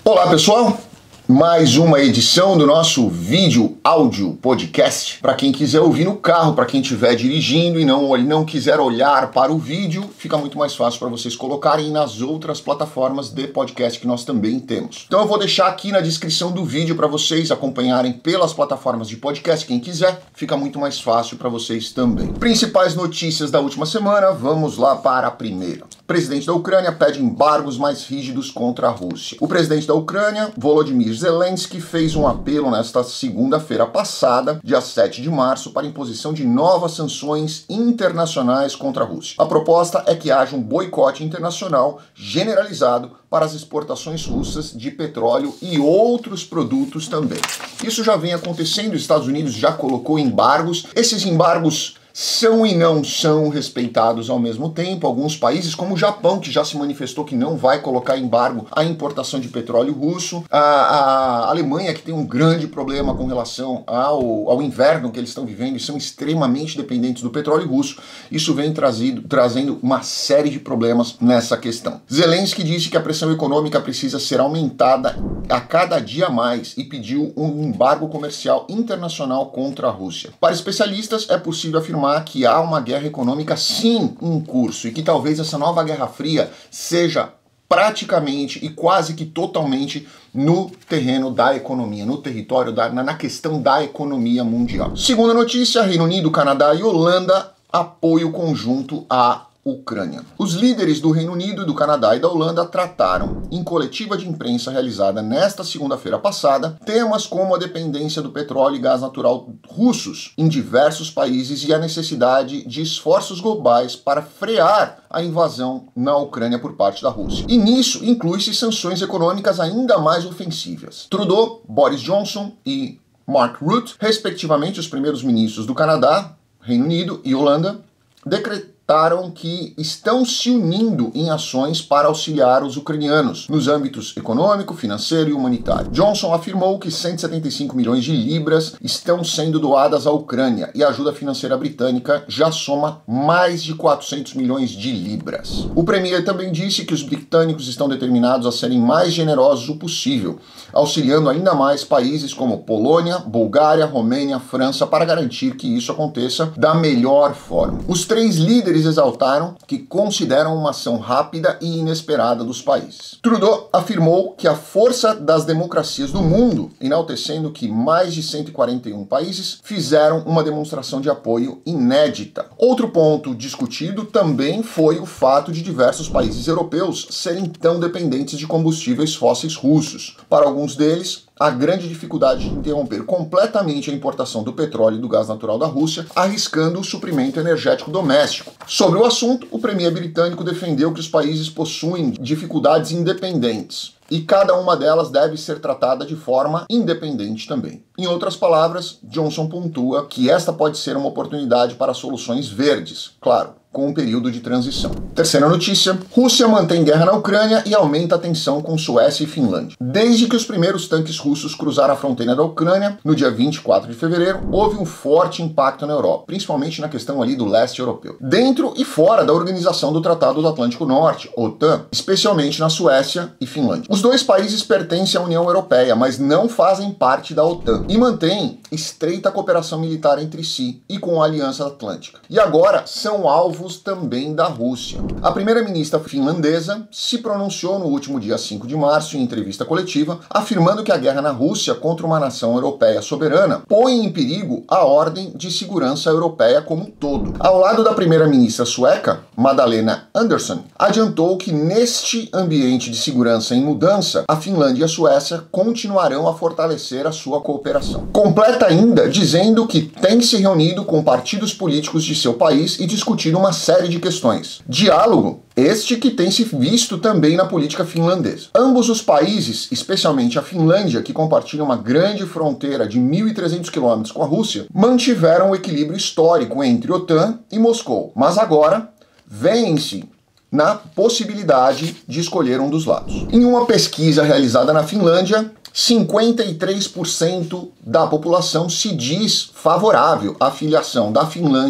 Olá pessoal, mais uma edição do nosso vídeo áudio podcast. Para quem quiser ouvir no carro, para quem estiver dirigindo e não quiser olhar para o vídeo, fica muito mais fácil para vocês colocarem nas outras plataformas de podcast que nós também temos. Então eu vou deixar aqui na descrição do vídeo para vocês acompanharem pelas plataformas de podcast. Quem quiser, fica muito mais fácil para vocês também. Principais notícias da última semana, vamos lá para a primeira. O presidente da Ucrânia pede embargos mais rígidos contra a Rússia. O presidente da Ucrânia, Volodymyr Zelensky, fez um apelo nesta segunda-feira passada, dia 7 de março, para a imposição de novas sanções internacionais contra a Rússia. A proposta é que haja um boicote internacional generalizado para as exportações russas de petróleo e outros produtos também. Isso já vem acontecendo, os Estados Unidos já colocou embargos. Esses embargos são e não são respeitados ao mesmo tempo. Alguns países, como o Japão, que já se manifestou que não vai colocar embargo à importação de petróleo russo. A Alemanha, que tem um grande problema com relação ao inverno que eles estão vivendo e são extremamente dependentes do petróleo russo. Isso vem trazendo uma série de problemas nessa questão. Zelensky disse que a pressão econômica precisa ser aumentada a cada dia mais e pediu um embargo comercial internacional contra a Rússia. Para especialistas, é possível afirmar que há uma guerra econômica sim em curso e que talvez essa nova Guerra Fria seja praticamente e quase que totalmente no terreno da economia, no território, na questão da economia mundial. Segunda notícia, Reino Unido, Canadá e Holanda, apoio conjunto à Ucrânia. Os líderes do Reino Unido, do Canadá e da Holanda trataram, em coletiva de imprensa realizada nesta segunda-feira passada, temas como a dependência do petróleo e gás natural russos em diversos países e a necessidade de esforços globais para frear a invasão na Ucrânia por parte da Rússia. E nisso inclui-se sanções econômicas ainda mais ofensivas. Trudeau, Boris Johnson e Mark Rutte, respectivamente os primeiros ministros do Canadá, Reino Unido e Holanda, decretaram que estão se unindo em ações para auxiliar os ucranianos nos âmbitos econômico, financeiro e humanitário. Johnson afirmou que 175 milhões de libras estão sendo doadas à Ucrânia e a ajuda financeira britânica já soma mais de 400 milhões de libras. O premier também disse que os britânicos estão determinados a serem mais generosos o possível, auxiliando ainda mais países como Polônia, Bulgária, Romênia, França, para garantir que isso aconteça da melhor forma. Os três líderes exaltaram que consideram uma ação rápida e inesperada dos países. Trudeau afirmou que a força das democracias do mundo, enaltecendo que mais de 141 países fizeram uma demonstração de apoio inédita. Outro ponto discutido também foi o fato de diversos países europeus serem tão dependentes de combustíveis fósseis russos. Para alguns deles, a grande dificuldade de interromper completamente a importação do petróleo e do gás natural da Rússia, arriscando o suprimento energético doméstico. Sobre o assunto, o premier britânico defendeu que os países possuem dificuldades independentes e cada uma delas deve ser tratada de forma independente também. Em outras palavras, Johnson pontua que esta pode ser uma oportunidade para soluções verdes, claro, com um período de transição. Terceira notícia, Rússia mantém guerra na Ucrânia e aumenta a tensão com Suécia e Finlândia. Desde que os primeiros tanques russos cruzaram a fronteira da Ucrânia, no dia 24 de fevereiro, houve um forte impacto na Europa, principalmente na questão ali do leste europeu. Dentro e fora da Organização do Tratado do Atlântico Norte, OTAN, especialmente na Suécia e Finlândia. Os dois países pertencem à União Europeia, mas não fazem parte da OTAN e mantêm estreita cooperação militar entre si e com a Aliança Atlântica. E agora são alvos também da Rússia. A primeira-ministra finlandesa se pronunciou no último dia 5 de março em entrevista coletiva, afirmando que a guerra na Rússia contra uma nação europeia soberana põe em perigo a ordem de segurança europeia como um todo. Ao lado da primeira-ministra sueca, Magdalena Andersson, adiantou que neste ambiente de segurança em mudança, a Finlândia e a Suécia continuarão a fortalecer a sua cooperação. Completa ainda dizendo que tem se reunido com partidos políticos de seu país e discutido uma série de questões. Diálogo este que tem se visto também na política finlandesa. Ambos os países, especialmente a Finlândia, que compartilha uma grande fronteira de 1.300 quilômetros com a Rússia, mantiveram o equilíbrio histórico entre OTAN e Moscou, mas agora veem-se na possibilidade de escolher um dos lados. Em uma pesquisa realizada na Finlândia, 53% da população se diz favorável à filiação da Finlândia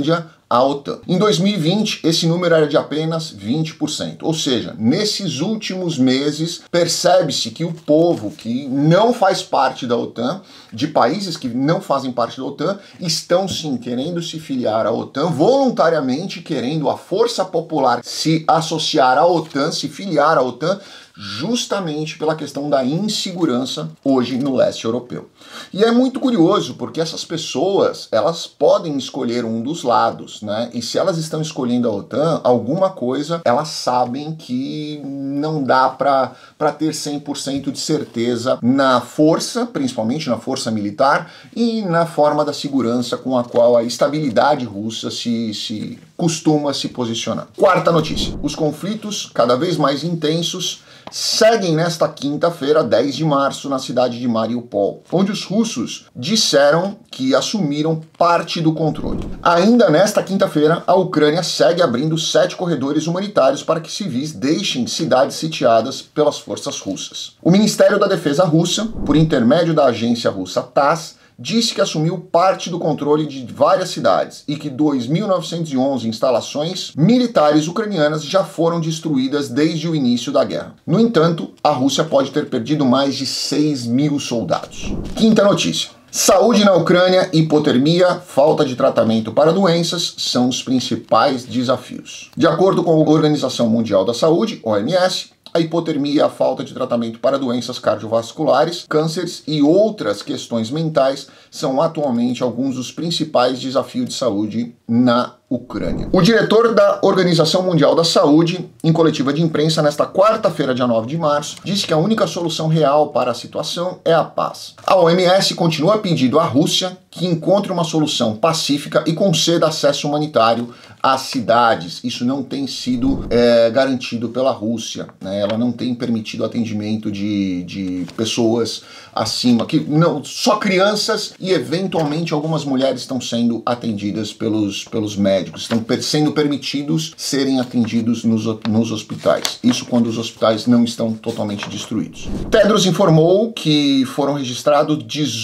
à OTAN. Em 2020, esse número era de apenas 20%. Ou seja, nesses últimos meses, percebe-se que o povo que não faz parte da OTAN, de países que não fazem parte da OTAN, estão sim querendo se filiar à OTAN, voluntariamente querendo a força popular se associar à OTAN, se filiar à OTAN, justamente pela questão da insegurança hoje no leste europeu. E é muito curioso, porque essas pessoas, elas podem escolher um dos lados, né? E se elas estão escolhendo a OTAN, alguma coisa elas sabem que não dá para ter 100% de certeza na força, principalmente na força militar, e na forma da segurança com a qual a estabilidade russa se costuma se posicionar. Quarta notícia: os conflitos cada vez mais intensos seguem nesta quinta-feira, 10 de março, na cidade de Mariupol, onde os russos disseram que assumiram parte do controle. Ainda nesta quinta-feira, a Ucrânia segue abrindo 7 corredores humanitários para que civis deixem cidades sitiadas pelas forças russas. O Ministério da Defesa russa, por intermédio da agência russa TASS, disse que assumiu parte do controle de várias cidades e que 2.911 instalações militares ucranianas já foram destruídas desde o início da guerra. No entanto, a Rússia pode ter perdido mais de 6.000 soldados. Quinta notícia: saúde na Ucrânia, hipotermia, falta de tratamento para doenças são os principais desafios. De acordo com a Organização Mundial da Saúde, OMS, a hipotermia e a falta de tratamento para doenças cardiovasculares, cânceres e outras questões mentais são atualmente alguns dos principais desafios de saúde na Ucrânia. O diretor da Organização Mundial da Saúde, em coletiva de imprensa nesta quarta-feira, dia 9 de março, disse que a única solução real para a situação é a paz. A OMS continua pedindo à Rússia que encontre uma solução pacífica e conceda acesso humanitário às cidades. Isso não tem sido garantido pela Rússia, né? Ela não tem permitido atendimento de pessoas acima, que não, só crianças e eventualmente algumas mulheres estão sendo atendidas pelos médicos, estão sendo permitidos serem atendidos nos hospitais. Isso quando os hospitais não estão totalmente destruídos. Tedros informou que foram registrados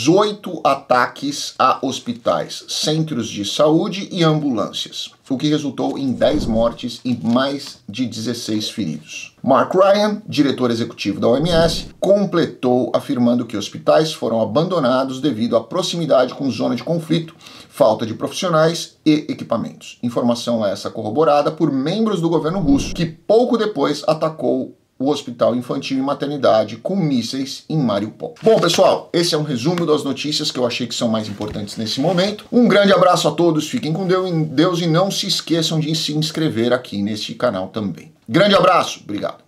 18 ataques a hospitais, centros de saúde e ambulâncias, o que resultou em 10 mortes e mais de 16 feridos. Mark Ryan, diretor executivo da OMS, completou afirmando que hospitais foram abandonados devido à proximidade com zona de conflito, falta de profissionais e equipamentos. Informação essa corroborada por membros do governo russo, que pouco depois atacou o Hospital Infantil e Maternidade com mísseis em Mariupol. Bom, pessoal, esse é um resumo das notícias que eu achei que são mais importantes nesse momento. Um grande abraço a todos, fiquem com Deus e não se esqueçam de se inscrever aqui neste canal também. Grande abraço, obrigado.